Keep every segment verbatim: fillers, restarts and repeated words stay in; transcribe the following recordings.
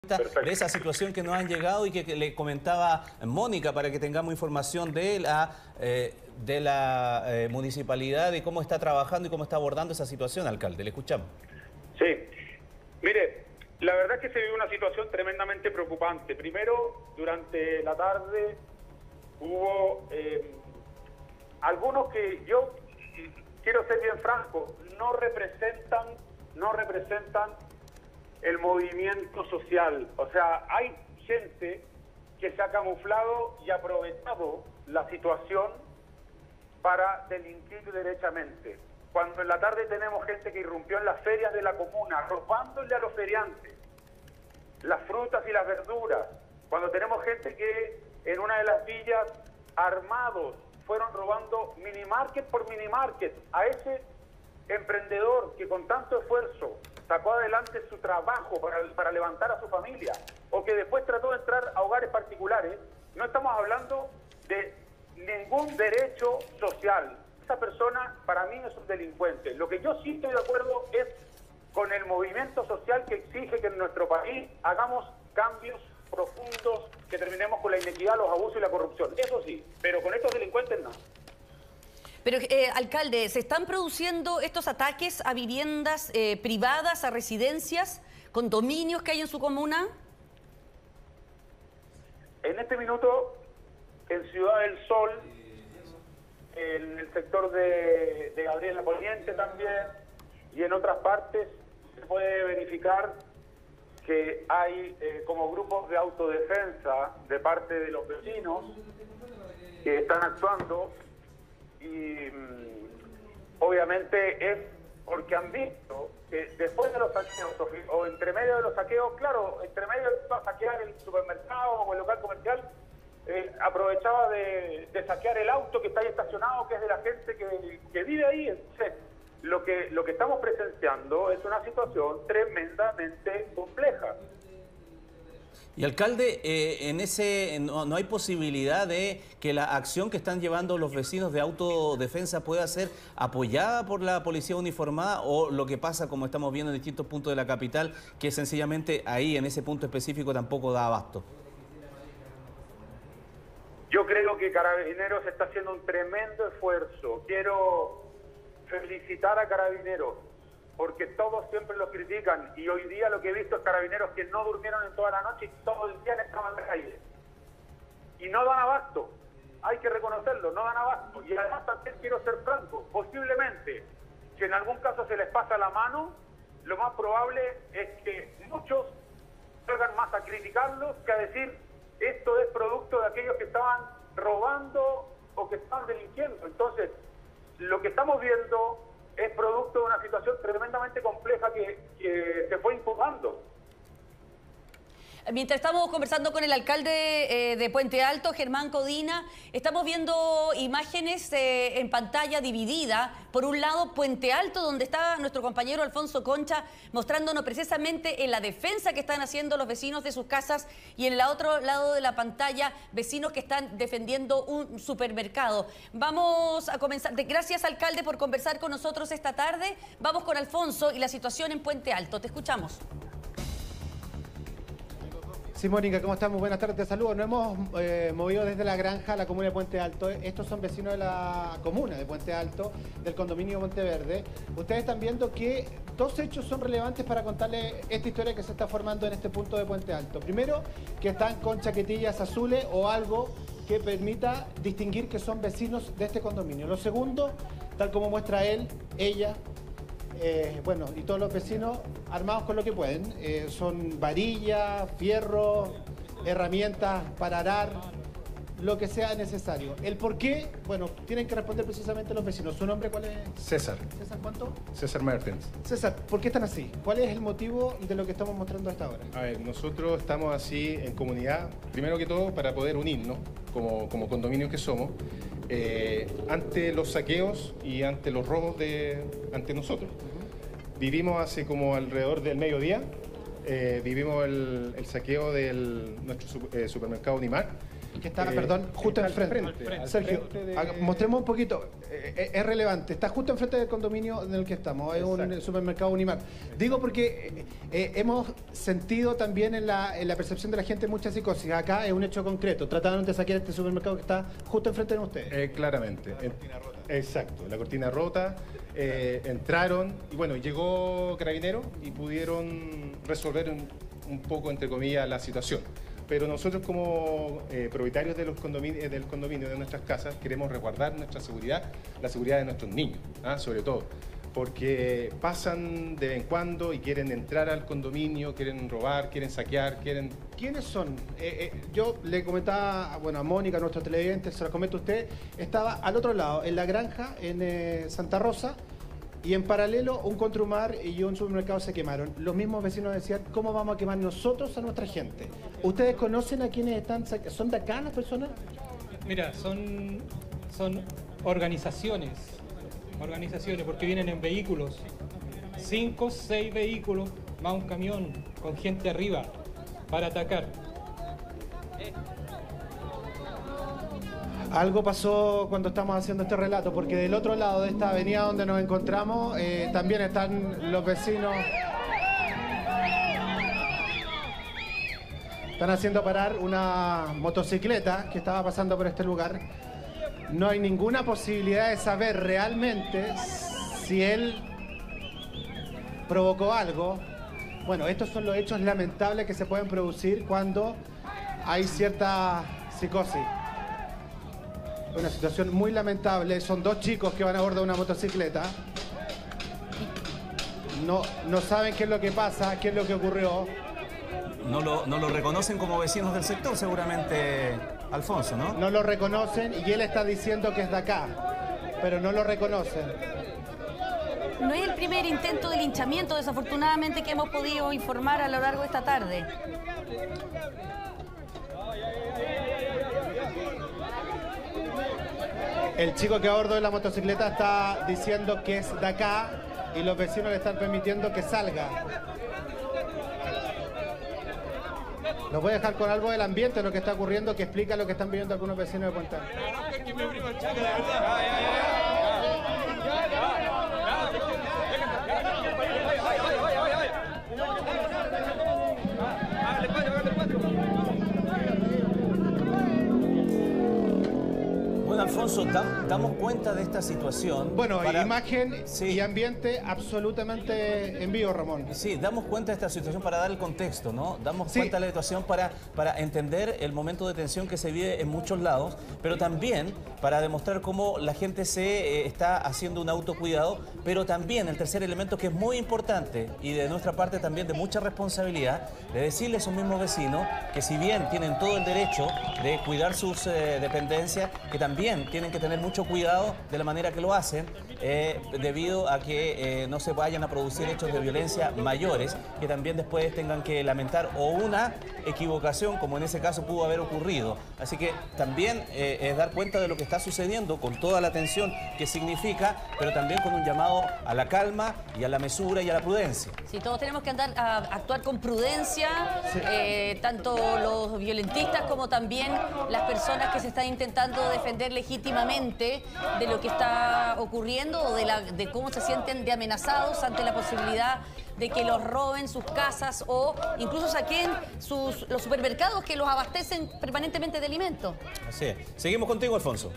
Perfecto. De esa situación que nos han llegado y que, que le comentaba Mónica para que tengamos información de la, eh, de la eh, municipalidad, de cómo está trabajando y cómo está abordando esa situación, alcalde. Le escuchamos. Sí, mire, la verdad es que se vive una situación tremendamente preocupante. Primero, durante la tarde hubo eh, algunos que yo quiero ser bien franco, no representan, no representan el movimiento social. O sea, hay gente que se ha camuflado y aprovechado la situación para delinquir derechamente. Cuando en la tarde tenemos gente que irrumpió en las ferias de la comuna, robándole a los feriantes las frutas y las verduras. Cuando tenemos gente que en una de las villas, armados, fueron robando minimarket por minimarket. A ese emprendedor que con tanto esfuerzo sacó adelante su trabajo para, para levantar a su familia, o que después trató de entrar a hogares particulares, no estamos hablando de ningún derecho social. Esa persona para mí es un delincuente. Lo que yo sí estoy de acuerdo es con el movimiento social que exige que en nuestro país hagamos cambios profundos, que terminemos con la inequidad, los abusos y la corrupción. Eso sí, pero con estos delincuentes no. Pero, eh, alcalde, ¿se están produciendo estos ataques a viviendas eh, privadas, a residencias, condominios que hay en su comuna? En este minuto, en Ciudad del Sol, en el sector de, de Gabriela Poniente también, y en otras partes, se puede verificar que hay eh, como grupos de autodefensa de parte de los vecinos que están actuando. Y mmm, obviamente es porque han visto que después de los saqueos, o, o entre medio de los saqueos, claro, entre medio de saquear el supermercado o el local comercial, eh, aprovechaba de, de saquear el auto que está ahí estacionado, que es de la gente que, que vive ahí. Entonces, lo que, lo que estamos presenciando es una situación tremendamente compleja. Y alcalde, eh, en ese no, no hay posibilidad de que la acción que están llevando los vecinos de autodefensa pueda ser apoyada por la policía uniformada, o lo que pasa, como estamos viendo en distintos puntos de la capital, que sencillamente ahí, en ese punto específico, tampoco da abasto. Yo creo que Carabineros está haciendo un tremendo esfuerzo. Quiero felicitar a Carabineros, porque todos siempre los critican, y hoy día lo que he visto es Carabineros que no durmieron en toda la noche y todo el día estaban en la calle. Y no dan abasto, hay que reconocerlo, no dan abasto. Y además también quiero ser franco, posiblemente, si en algún caso se les pasa la mano, lo más probable es que muchos salgan más a criticarlos que a decir esto es producto de aquellos que estaban robando o que estaban delinquiendo. Entonces, lo que estamos viendo es producto de una situación tremendamente compleja que, que se fue incubando. Mientras estamos conversando con el alcalde eh, de Puente Alto, Germán Codina, estamos viendo imágenes eh, en pantalla dividida. Por un lado, Puente Alto, donde está nuestro compañero Alfonso Concha, mostrándonos precisamente en la defensa que están haciendo los vecinos de sus casas, y en el otro lado de la pantalla, vecinos que están defendiendo un supermercado. Vamos a comenzar. Gracias, alcalde, por conversar con nosotros esta tarde. Vamos con Alfonso y la situación en Puente Alto. Te escuchamos. Sí, Mónica, ¿cómo estamos? Buenas tardes, te saludo. Nos hemos eh, movido desde la granja a la comuna de Puente Alto. Estos son vecinos de la comuna de Puente Alto, del condominio Monteverde. Ustedes están viendo que dos hechos son relevantes para contarles esta historia que se está formando en este punto de Puente Alto. Primero, que están con chaquetillas azules o algo que permita distinguir que son vecinos de este condominio. Lo segundo, tal como muestra él, ella, Eh, bueno, y todos los vecinos armados con lo que pueden. Eh, son varillas, fierros, herramientas para arar, lo que sea necesario. El por qué, bueno, tienen que responder precisamente los vecinos. ¿Su nombre cuál es? César. ¿César cuánto? César Mertens. César, ¿por qué están así? ¿Cuál es el motivo de lo que estamos mostrando hasta ahora? A ver, nosotros estamos así en comunidad, primero que todo, para poder unirnos, como, como condominios que somos, eh, ante los saqueos y ante los robos de, ante nosotros. Vivimos hace como alrededor del mediodía, eh, vivimos el, el saqueo de nuestro eh, supermercado Unimar, que está, Eh, perdón, justo está al enfrente. frente, al Sergio, frente de- haga- mostremos un poquito. Eh, es relevante. Está justo enfrente del condominio en el que estamos. Es un Exacto. supermercado Unimar. Digo porque eh, eh, hemos sentido también en la, en la percepción de la gente mucha psicosis. Acá es un hecho concreto. Trataron de saquear este supermercado que está justo enfrente de ustedes. Eh, claramente. En- Exacto, la cortina rota, eh, entraron y bueno, llegó Carabinero y pudieron resolver un, un poco, entre comillas, la situación. Pero nosotros como eh, propietarios de los condomini- del condominio de nuestras casas queremos resguardar nuestra seguridad, la seguridad de nuestros niños, ¿ah? Sobre todo, porque pasan de vez en cuando y quieren entrar al condominio, quieren robar, quieren saquear, quieren... ¿Quiénes son? Eh, eh, yo le comentaba, bueno, a Mónica, nuestro televidente, se lo comento a usted, estaba al otro lado, en la granja, en eh, Santa Rosa, y en paralelo un Contrumar y un supermercado se quemaron. Los mismos vecinos decían, ¿cómo vamos a quemar nosotros a nuestra gente? ¿Ustedes conocen a quienes están, sa- son de acá las personas? Mira, son, son organizaciones, organizaciones, porque vienen en vehículos, cinco, seis vehículos, más un camión con gente arriba para atacar. Algo pasó cuando estamos haciendo este relato, porque del otro lado de esta avenida donde nos encontramos eh, también están los vecinos. Están haciendo parar una motocicleta que estaba pasando por este lugar. No hay ninguna posibilidad de saber realmente si él provocó algo. Bueno, estos son los hechos lamentables que se pueden producir cuando hay cierta psicosis. Una situación muy lamentable. Son dos chicos que van a bordo de una motocicleta. No, no saben qué es lo que pasa, qué es lo que ocurrió. No lo, no lo reconocen como vecinos del sector, seguramente, Alfonso, ¿no? No lo reconocen y él está diciendo que es de acá, pero no lo reconocen. No es el primer intento de linchamiento, desafortunadamente, que hemos podido informar a lo largo de esta tarde. El chico que a bordo de la motocicleta está diciendo que es de acá y los vecinos le están permitiendo que salga. Los voy a dejar con algo del ambiente, de lo que está ocurriendo, que explica lo que están viviendo algunos vecinos de Puente Alto. Bueno, Alfonso, dam- damos cuenta de esta situación. Bueno, para- imagen Sí. y ambiente absolutamente en vivo, Ramón. Sí, damos cuenta de esta situación para dar el contexto, ¿no? Damos Sí. cuenta de la situación para, para entender el momento de tensión que se vive en muchos lados, pero también para demostrar cómo la gente se eh, está haciendo un autocuidado, pero también el tercer elemento que es muy importante y de nuestra parte también de mucha responsabilidad, de decirle a esos mismos vecinos que si bien tienen todo el derecho de cuidar sus eh, dependencias, que también tienen que tener mucho cuidado de la manera que lo hacen, eh, debido a que eh, no se vayan a producir hechos de violencia mayores que también después tengan que lamentar o una equivocación como en ese caso pudo haber ocurrido. Así que también eh, es dar cuenta de lo que está sucediendo con toda la tensión que significa, pero también con un llamado a la calma y a la mesura y a la prudencia. Sí, todos tenemos que andar a actuar con prudencia, eh, tanto los violentistas como también las personas que se están intentando defender legítimamente de lo que está ocurriendo o de, la, de cómo se sienten de amenazados ante la posibilidad de que los roben sus casas o incluso saquen sus, los supermercados que los abastecen permanentemente de alimentos. Así es. Seguimos contigo, Alfonso.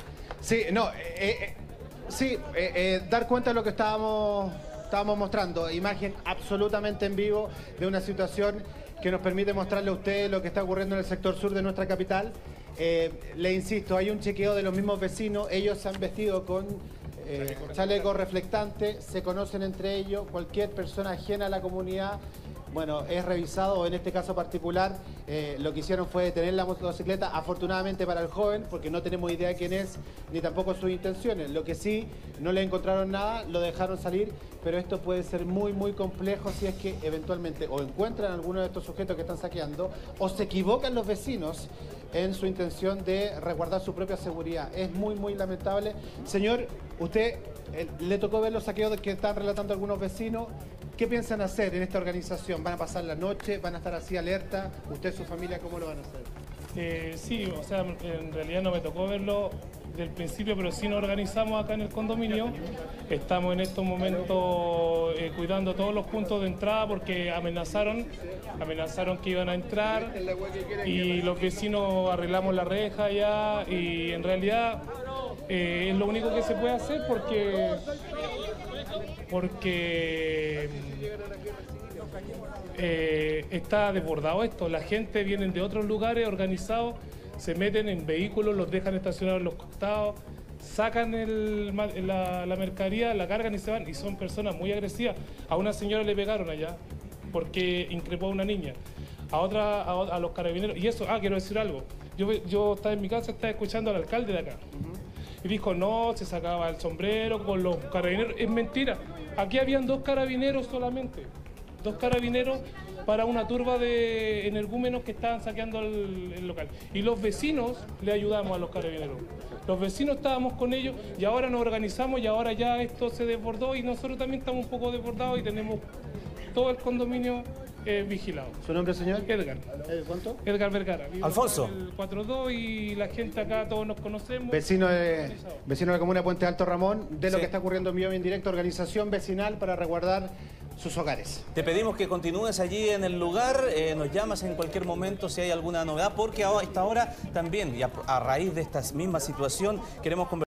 Sí, no, eh, eh, sí, eh, eh, dar cuenta de lo que estábamos, estábamos mostrando. Imagen absolutamente en vivo de una situación que nos permite mostrarle a ustedes lo que está ocurriendo en el sector sur de nuestra capital. Eh, le insisto, hay un chequeo de los mismos vecinos, ellos se han vestido con eh, chaleco reflectante, se conocen entre ellos, cualquier persona ajena a la comunidad, bueno, es revisado, o en este caso particular, eh, lo que hicieron fue detener la motocicleta, afortunadamente para el joven, porque no tenemos idea de quién es, ni tampoco sus intenciones. Lo que sí, no le encontraron nada, lo dejaron salir, pero esto puede ser muy, muy complejo si es que eventualmente o encuentran a alguno de estos sujetos que están saqueando, o se equivocan los vecinos en su intención de resguardar su propia seguridad. Es muy, muy lamentable. Señor, usted eh, le tocó ver los saqueos que están relatando algunos vecinos. ¿Qué piensan hacer en esta organización? ¿Van a pasar la noche? ¿Van a estar así alerta? ¿Usted y su familia cómo lo van a hacer? Eh, sí, o sea, en realidad no me tocó verlo del principio, pero sí nos organizamos acá en el condominio. Estamos en estos momentos eh, cuidando todos los puntos de entrada porque amenazaron, amenazaron que iban a entrar y los vecinos arreglamos la reja ya y en realidad eh, es lo único que se puede hacer porque porque eh, está desbordado esto. La gente viene de otros lugares organizados, se meten en vehículos, los dejan estacionados en los costados, sacan el, la, la mercadería, la cargan y se van. Y son personas muy agresivas. A una señora le pegaron allá porque increpó a una niña. A otra, a, a los carabineros. Y eso, ah, quiero decir algo. Yo, yo estaba en mi casa, estaba escuchando al alcalde de acá. Uh-huh. Y dijo, no, se sacaba el sombrero con los carabineros. Es mentira. Aquí habían dos carabineros solamente. Dos carabineros para una turba de energúmenos que estaban saqueando el, el local. Y los vecinos le ayudamos a los carabineros. Los vecinos estábamos con ellos y ahora nos organizamos y ahora ya esto se desbordó y nosotros también estamos un poco desbordados y tenemos todo el condominio eh, vigilado. ¿Su nombre, señor? Edgar. ¿Cuánto? Edgar Vergara. Vivo Alfonso. en el cuatro dos y la gente acá todos nos conocemos. Vecino de, vecino de la comuna de Puente Alto, Ramón, de lo Sí. que está ocurriendo en vivo y en directo, organización vecinal para resguardar sus hogares. Te pedimos que continúes allí en el lugar, eh, nos llamas en cualquier momento si hay alguna novedad, porque a esta hora también, y a, a raíz de esta misma situación, queremos conversar.